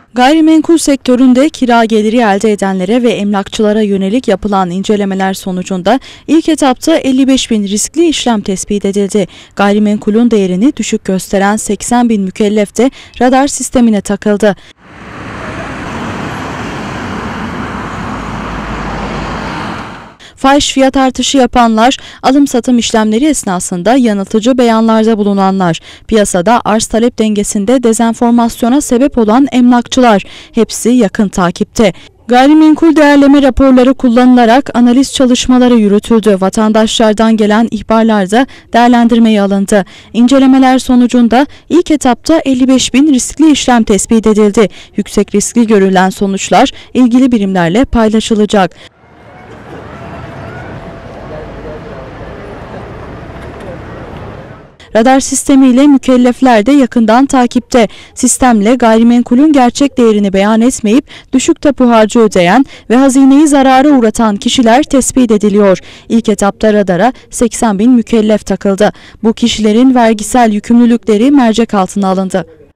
Gayrimenkul sektöründe kira geliri elde edenlere ve emlakçılara yönelik yapılan incelemeler sonucunda ilk etapta 55.000 riskli işlem tespit edildi. Gayrimenkulün değerini düşük gösteren 80.000 mükellef de radar sistemine takıldı. Fahiş fiyat artışı yapanlar, alım-satım işlemleri esnasında yanıltıcı beyanlarda bulunanlar, piyasada arz-talep dengesinde dezenformasyona sebep olan emlakçılar, hepsi yakın takipte. Gayrimenkul değerleme raporları kullanılarak analiz çalışmaları yürütüldü. Vatandaşlardan gelen ihbarlarda değerlendirmeye alındı. İncelemeler sonucunda ilk etapta 55.000 riskli işlem tespit edildi. Yüksek riskli görülen sonuçlar ilgili birimlerle paylaşılacak. Radar sistemiyle mükellefler de yakından takipte. Sistemle gayrimenkulün gerçek değerini beyan etmeyip düşük tapu harcı ödeyen ve hazineyi zarara uğratan kişiler tespit ediliyor. İlk etapta radara 80.000 mükellef takıldı. Bu kişilerin vergisel yükümlülükleri mercek altına alındı.